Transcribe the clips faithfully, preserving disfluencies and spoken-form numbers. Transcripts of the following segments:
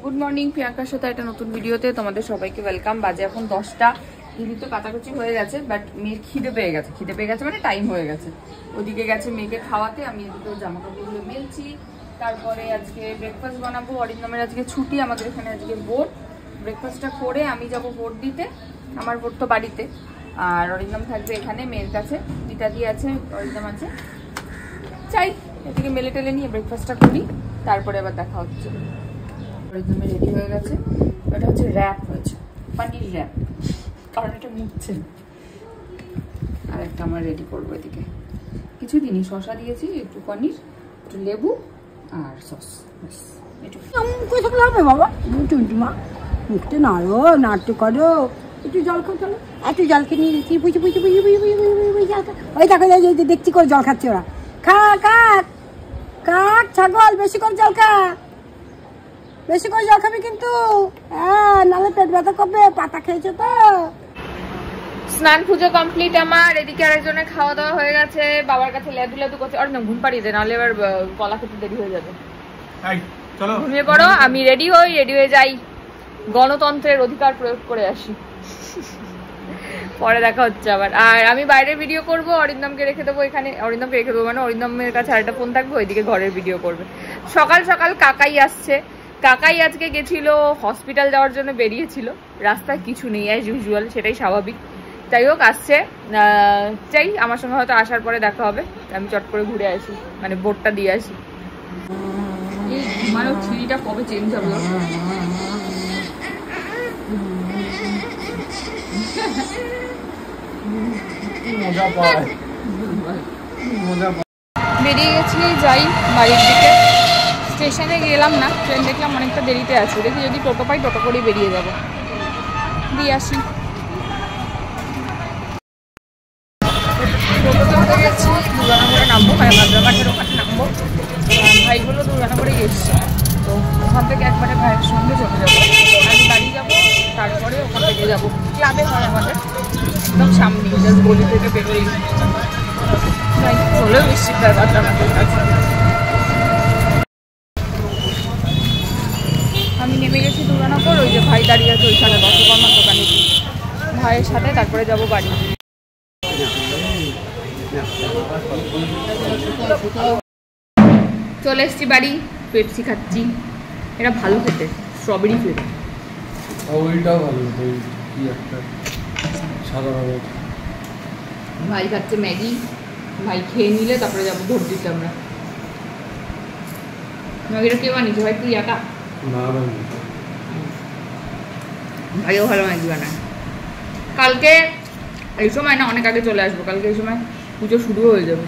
Good morning, প্রিয়াঙ্কার সাথে একটা নতুন ভিডিওতে তোমাদের সবাইকে ওয়েলকাম। বাজে এখন দশটা, ইনি তো কাটাকুচি হয়ে গেছে, বাট মেয়ের খিদে পেয়ে গেছে খিদে পেয়ে গেছে মানে টাইম হয়ে গেছে। ওদিকে গেছে মেয়েকে খাওয়াতে, আমি এদিকে জামা কাপড়গুলো মেলছি। তারপরে আজকে ব্রেকফাস্ট বানাবো, অরিন্দমের আজকে ছুটি, আমাদের এখানে আজকে ভোট। ব্রেকফাস্টটা করে আমি যাব ভোট দিতে, আমার ভোট তো বাড়িতে, আর অরিন্দম থাকবে এখানে মেয়ের কাছে। ইত্যাদি আছে, অরিন্দম আছে, চাই এদিকে মেলে টেলে নিয়ে ব্রেকফাস্টটা করি, তারপরে আবার দেখা হচ্ছে। অরিন্দমে রেডি হয়ে গেছে, এটা হচ্ছে র্যাপ হয়েছে, পানির র্যাপ, কারণ এটা মুছছে। আর একটা আমরা রেডি করবো এদিকে, কিছু দিনই শশা দিয়েছি, একটু পনির, একটু লেবু আর সস, হবে বাবা। মা মুখটা নাড়ো, নাড়তে করো, একটু জল খাও, চলো একটু জল খেয়ে নিয়ে দিচ্ছি। বুঝি বুঝি বুঝি বুঝি বুঝি বুঝি বুঝি জল খা। ওই দেখো দেখছি করে জল খাচ্ছে ওরা। খা কাক কাক ছাগল, বেশি করে জল খা, বেশি করে জল খাবি কিন্তু, হ্যাঁ নাহলে পেট ব্যথা করবে। পাতা খেয়েছে তো। স্নান পুজো কমপ্লিট আমার, এদিকে আরেকজনের খাওয়া দাওয়া হয়ে গেছে, বাবার কাছে লেদু লেদু করছে। আর না ঘুম পাড়িয়ে দে, নাহলে এবার কলা খেতে দেরি হয়ে যাবে। ঘুমিয়ে পড়ো, আমি রেডি হই, রেডি হয়ে যাই, গণতন্ত্রের অধিকার প্রয়োগ করে আসি। পরে দেখা হচ্ছে আবার। আর আমি বাইরের ভিডিও করব, অরিন্দমকে রেখে দেবো এখানে, অরিন্দমকে রেখে দেবো মানে অরিন্দমের কাছে আরেকটা ফোন থাকবে, ওইদিকে ঘরের ভিডিও করবে। সকাল সকাল কাকাই আসছে, কাকাই আজকে গেছিল হসপিটাল যাওয়ার জন্য, বেরিয়েছিল, রাস্তায় কিছু নেই অ্যাজ ইউজুয়াল, সেটাই স্বাভাবিক। যাই হোক আসছে, চাই আমার সঙ্গে হয়তো আসার পরে দেখা হবে, আমি চট করে ঘুরে আসি, মানে বোর্ডটা দিয়ে আসি। এই মানে থ্রিটা কবে চেঞ্জ হবে? বেরিয়ে গেছি, যাই বাড়ির দিকে। স্টেশনে গেলাম না, ট্রেন দেখলাম অনেকটা দেরিতে আছে, দেখি যদি টোটো পাই টোটো করেই বেরিয়ে যাবো, দিয়ে আসি। টোটোতে উঠে গেছি, দুর্গানগরে নামবো, মানে ভাদ্রমাঠের ওখানে নামবো। ভাইগুলো দুর্গানগরে এসছে, তো ওখান থেকে একবারে ভাইয়ের সঙ্গে চলে যাবো। আগে বাড়ি যাবো, তারপরে ওখান থেকে যাবো। ক্লাবে হয় আমাদের, একদম সামনে, জাস্ট গলি থেকে বেরোই চলেও নিশ্চিত ব্যাপারটা আমাদের কাছে। আমি নেমে গেছি দুর্গানগর, ওই যে ভাই দাঁড়িয়ে আছে ওইখানে দশকর্মার দোকানে, ভাইয়ের সাথে তারপরে যাবো বাড়ি। চলে এসছি বাড়ি, পেপসি খাচ্ছি, এটা ভালো খেতে, স্ট্রবেরি ফ্লেভার। ওইটাও ভালো, কি একটা সাদা ভালো। ভাই খাচ্ছে ম্যাগি, ভাই খেয়ে নিলে তারপরে যাবো ভোট দিতে আমরা। ম্যাগিটা কে বানিয়েছে ভাই? তুই একা? না ভাইও ভালো ম্যাগি বানায়। কালকে এই সময় না, অনেক আগে চলে আসবো, কালকে এই সময় পুজো শুরু হয়ে যাবে।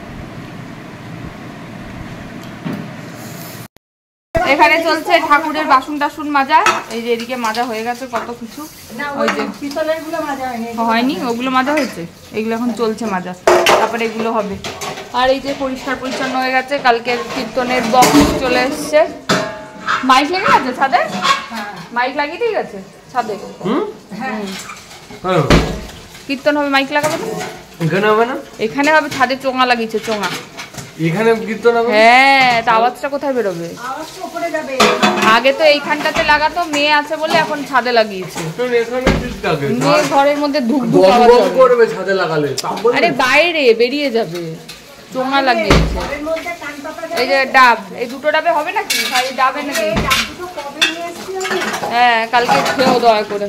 এখানে চলছে ঠাকুরের বাসন টাসন মাজা, এই যে এদিকে মাজা হয়ে গেছে কত কিছু, ওই যে হয়নি ওগুলো মাজা হয়েছে, এগুলো এখন চলছে মাজা, তারপরে এগুলো হবে। আর এই যে পরিষ্কার পরিচ্ছন্ন হয়ে গেছে, কালকের কীর্তনের বক্স চলে এসছে। মাইক লেগে গেছে ছাদে, মাইক লাগিয়ে দিয়ে গেছে ছাদে। কীর্তন হবে, মাইক লাগাবে না? এখানে হবে না, এখানে হবে, ছাদে চোঙা লাগিয়েছে, চোঙা। এখানে কীর্তন হবে? হ্যাঁ, তা আওয়াজটা কোথায় বেরোবে? আগে তো এইখানটাতে লাগাতো, মেয়ে আছে বলে এখন ছাদে লাগিয়েছে। মেয়ে ঘরের মধ্যে ধুক ধুক আওয়াজ করবে ছাদে লাগালে, আরে বাইরে বেরিয়ে যাবে, চোঙা লাগিয়েছে। এই যে ডাব, এই দুটো ডাবে হবে নাকি ভাই? ডাবে নাকি? হ্যাঁ, কালকে খেয়েও দয়া করে।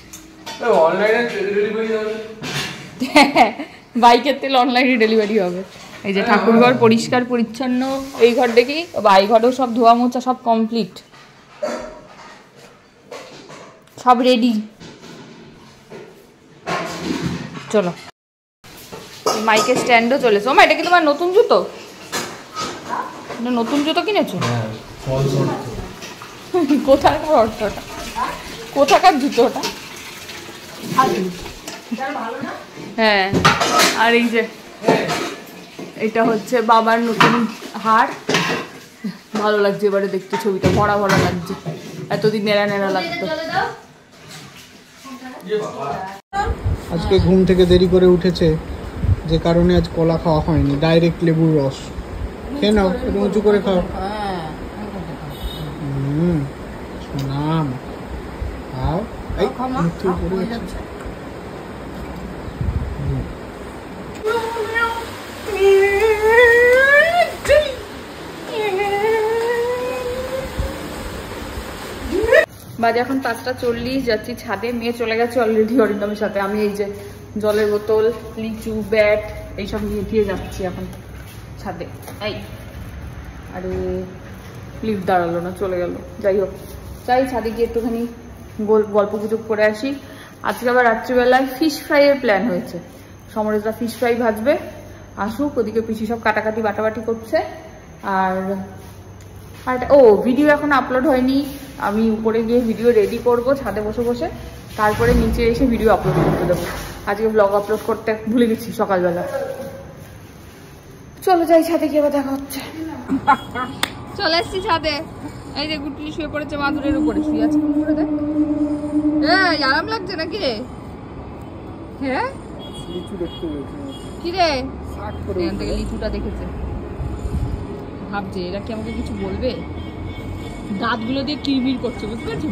বাইকের তেল অনলাইনে ডেলিভারি হবে। এই যে ঠাকুর ঘর পরিষ্কার পরিচ্ছন্ন, এই ঘর দেখি, এই ঘরেও সব ধোয়া মোছা সব কমপ্লিট, সব রেডি। চলো, মাইকের স্ট্যান্ডও চলেছে। ও মা, এটা কি তোমার নতুন জুতো? নতুন জুতো কিনেছো? কোথাকার অর্থটা, কোথাকার জুতো ওটা? হ্যাঁ, আর এই যে এটা হচ্ছে বাবার নতুন হার, ভালো লাগছে এবারে দেখতে, ছবিটা ভরা ভরা লাগছে, এতদিন নেড়া নেড়া লাগতো। আজকে ঘুম থেকে দেরি করে উঠেছে, যে কারণে আজ কলা খাওয়া হয়নি, ডাইরেক্ট লেবুর রস খেয়ে নাও, একটু উঁচু করে খাও। হুম নাম খাও। এই মুখে পড়ে গেছে। বাজে এখন পাঁচটা চল্লিশ, যাচ্ছি ছাদে। মেয়ে চলে গেছে অলরেডি অরিন্দমের সাথে। আমি এই যে জলের বোতল, লিচু, ব্যাট এইসব নিয়ে দিয়ে যাচ্ছি এখন ছাদে। এই আরে লিফট দাঁড়ালো না, চলে গেল। যাই হোক, চাই ছাদে গিয়ে একটুখানি গল্প গুজব করে আসি। আজকে আবার রাত্রিবেলায় ফিশ ফ্রাইয়ের প্ল্যান হয়েছে। সমরেশদা ফিশ ফ্রাই ভাজবে, আসুক। ওদিকে পিসি সব কাটাকাটি বাটাবাটি করছে। আর আর ও ভিডিও এখন আপলোড হয়নি, আমি উপরে গিয়ে ভিডিও রেডি করব ছাদে বসে বসে, তারপরে নিচে এসে ভিডিও আপলোড করতে দেবো। আজকে ব্লগ আপলোড করতে ভুলে গেছি সকালবেলা। চলো যাই ছাদে গিয়ে আবার দেখা হচ্ছে। চলে এসছি ছাদে। এই যে গুটলি শুয়ে পড়েছে মাদুরের উপরে, শুয়ে আছে করে দেখ। এই আরাম লাগছে নাকি রে? হ্যাঁ লিচু দেখতে কি রে? এখান থেকে লিচুটা দেখেছে, ভাবছে এরা কি আমাকে কিছু বলবে। দাঁতগুলো দিয়ে কিরমির করছে, বুঝতে পারছি।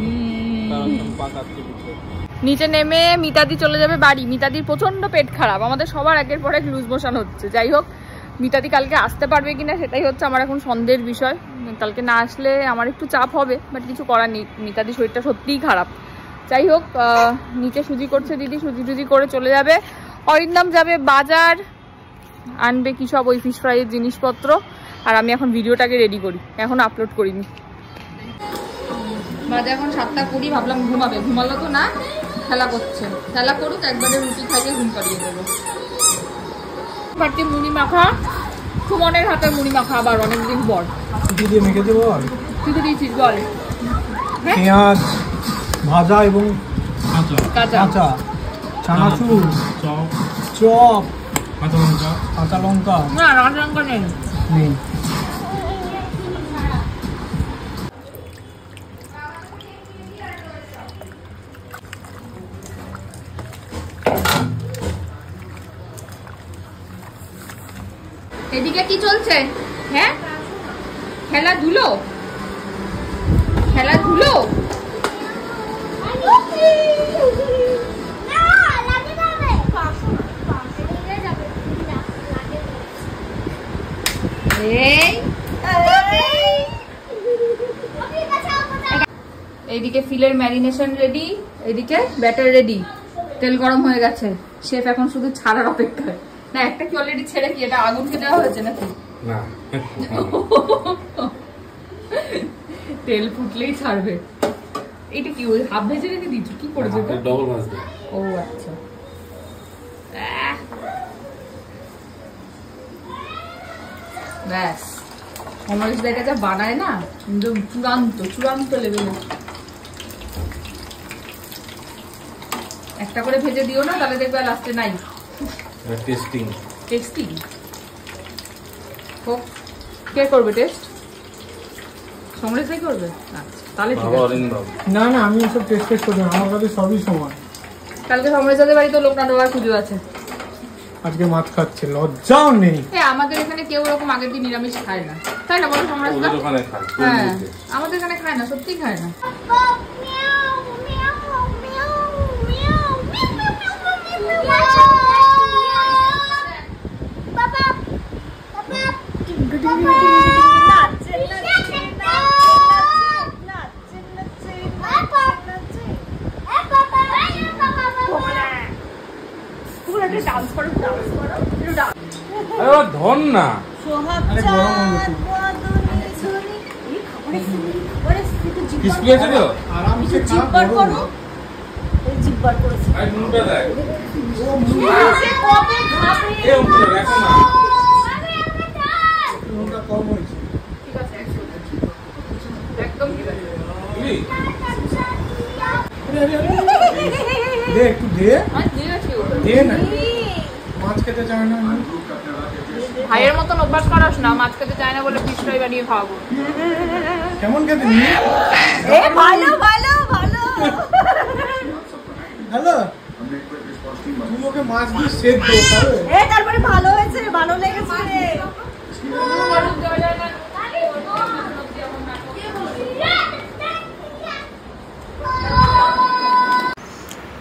নিচে নেমে মিতাদি চলে যাবে বাড়ি। মিতাদির প্রচন্ড পেট খারাপ, আমাদের সবার একের পর এক লুজ মোশন হচ্ছে। যাই হোক, মিতাদি কালকে আসতে পারবে কিনা সেটাই হচ্ছে আমার এখন সন্দেহের বিষয়। কালকে না আসলে আমার একটু চাপ হবে, বাট কিছু করার নেই। মিতাদির শরীরটা সত্যিই খারাপ। যাই হোক, নিচে সুজি করছে দিদি, সুজি টুজি করে চলে যাবে। অরিন্দম যাবে বাজার, আনবে কি সব ওই ফিশ ফ্রাইয়ের জিনিসপত্র। আর আমি এখন ভিডিওটাকে রেডি করি, এখন আপলোড করিনি। বাজে এখন সাতটা কুড়ি, ভাবলাম ঘুমাবে, ঘুমালো তো না, খেলা করছে। খেলা করুক, একবারে রুটি খাইয়ে ঘুম পাড়িয়ে দেবো। পারছি মুড়ি মাখা, সুমনের হাতে মুড়ি মাখা, আবার অনেকদিন পর। কি দিয়ে মেখেছে বল? কি দিয়েছিস বল? পেঁয়াজ ভাজা এবং কাঁচা কাঁচা চানাচুর, চপ চপ কাঁচা লঙ্কা, কাঁচা লঙ্কা না, কাঁচা লঙ্কা নেই। নেই। এদিকে কি চলছে? হ্যাঁ, খেলাধুলো খেলাধুলো এইদিকে ফিলের ম্যারিনেশন রেডি, এদিকে ব্যাটার রেডি। তেল গরম হয়ে গেছে, শেফ এখন শুধু ছাড়ার অপেক্ষায়। না, একটা কি অলরেডি ছেড়ে কি এটা আগুনকে দেওয়া হয়েছে নাকি? না, তেল ফুটলেই ছাড়বে। এটা কি ওই হাফ ভেজে রেখে দিচ্ছ? কি করেছো? ডবল ভাজবে। ও আচ্ছা, ব্যাস। সমরেশ দেখা যা বানায় না, একদম চূড়ান্ত চূড়ান্ত লেভেলে। একটা করে ভেজে দিও না, তাহলে দেখবে লাস্টে নাই। টেস্টিং টেস্টিং হোক। কে করবে টেস্ট? সমরেশই করবে? আচ্ছা, তাহলে ঠিক আছে। না না, আমি এসব টেস্ট টেস্ট করি না, আমার কাছে সবই সমান। কালকে সমরেশদের বাড়ি তো লোকনাথ বাবার পুজো আছে। আজকে মাছ খাচ্ছে, লজ্জাও নেই। আমাদের এখানে কেউ ওরকম আগের দিন নিরামিষ খায় না, তাই না বলো সমরেশদা? হ্যাঁ, আমাদের এখানে খায় না, সত্যি খায় না। ধন না একটু দে দে না, মাছ খেতে চায় না। ভাইয়ের মতন অভ্যাস করাস না, মাছ খেতে চায় না বলে ফিশ ফ্রাই বানিয়ে খাওয়াবো। কেমন খেতে? ভালো ভালো ভালো হ্যালো, তুই ওকে মাছ দিয়ে সেদ্ধ খাবে। তারপরে ভালো হয়েছে, ভালো লেগেছে রে।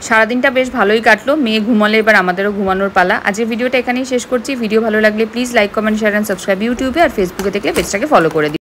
সারাদিনটা বেশ ভালোই কাটলো, মেয়ে ঘুমালে এবার আমাদেরও ঘুমানোর পালা। আজকের ভিডিওটা এখানেই শেষ করছি। ভিডিও ভালো লাগলে please like comment share and subscribe ইউটিউবে, আর ফেসবুকে দেখলে পেজটাকে ফলো করে দিন।